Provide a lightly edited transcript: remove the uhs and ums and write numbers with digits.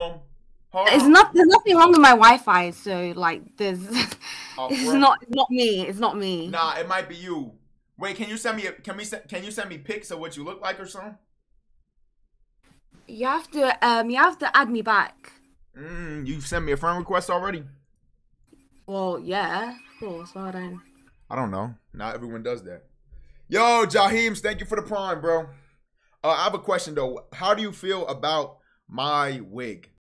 Hold It's on. not. There's nothing wrong with my Wi-Fi. So like, there's. Oh, It's bro. not. It's not me. It's not me. Nah, it might be you. Wait, can you send me? Can you send me pics of what you look like or something? You have to. You have to add me back. You sent me a friend request already? Well, yeah, of course. Well done. I don't know. Not everyone does that. Yo, Jaheems, thank you for the prime, bro. I have a question though. How do you feel about my wig?